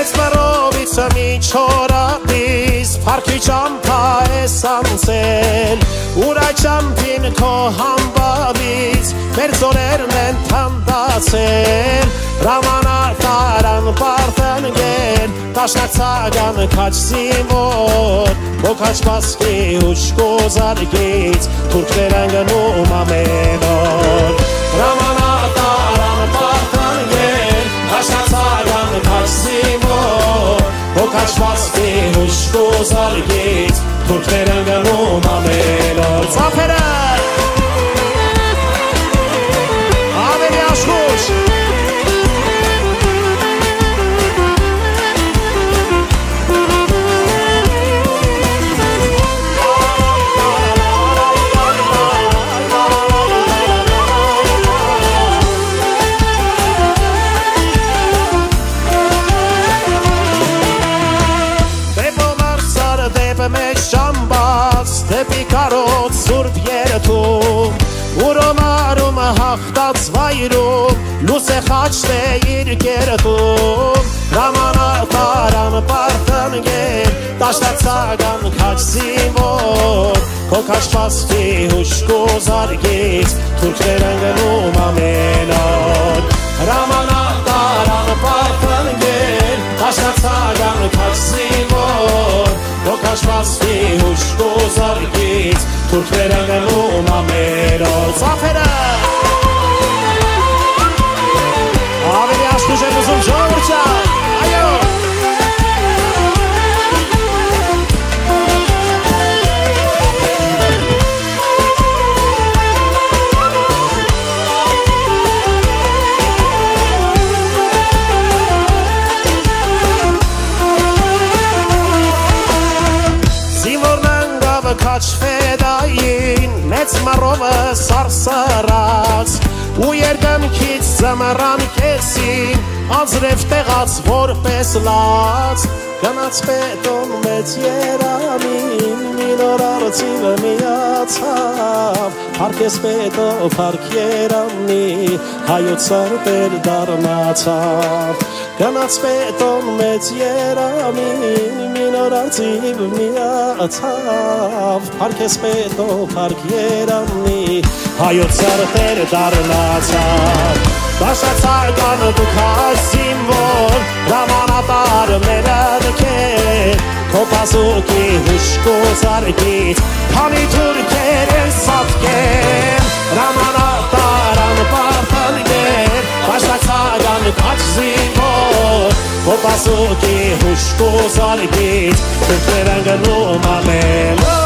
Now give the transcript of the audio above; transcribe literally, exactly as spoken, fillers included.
Մեծմռովից մի չորատիս Փարքի ճամփա ես անցել Ուր այդ ճամփին քո համբավից Մեր ձորերն են թանդացել Ռամանատարան պարթնգեն Տաշնակցական քաչ զինվոր Ոքաչ պասկի ուշկո զարգից Թուրքներ են գնում ամեն օր Ռամանատարան պարթնգեն Տաշնակցական քաչ զինվոր Ոքաչ պասկի ուշկո զարգից Թուրքներ են գնում ամեն օր Ծափերը Ավելի աշխուժ Դեպի կարոտ սուրբ երթում Ուրոմարում հաղթած վայրում Լուս է խաչտ է իր կերտում Ռամանատարան պարթնգեն Տաշտացական քաչ զինվոր Քո քաչ պասկի ուշկո զարգից Թուրքներ են գնում ամեն օր Ռամանատարան պարթնգեն Տաշտացական քաչ զինվոր Քո քաչ պասկի ուշկո զարգից Թուրքներ են գնում ամեն օր Ծափերը Ավելի աշխուժ եմ ուզում ժողովուրդ ջան Այո Քաչ ֆեդային մեծ մռովը սարսարած ու երկնքից ձմռան կեսին անձրև տեղած որպես լաց գնաց պետոն մեծ երամին մի նոր արծիվը միացավ հարկես պետո փարք երամնի հայոց սարպեր դառնացավ գնաց պետոն մեծ երամին մի նոր արծիվ միացավ հարկես պետո փարք երամնի հայոց սարպեր դառնացավ Տաշտացական դու քաչ զինվոր Ռամանատար մերադքեր Քո պասուկի ուշկո զարգից Քանի թուրքեր են սատկեն Ռամանատարան պարթնգեն Տաշտացական քաչ զինվոր Քո պասուկի ուշկո զարգից Թուրքներ են գնում ամեն օր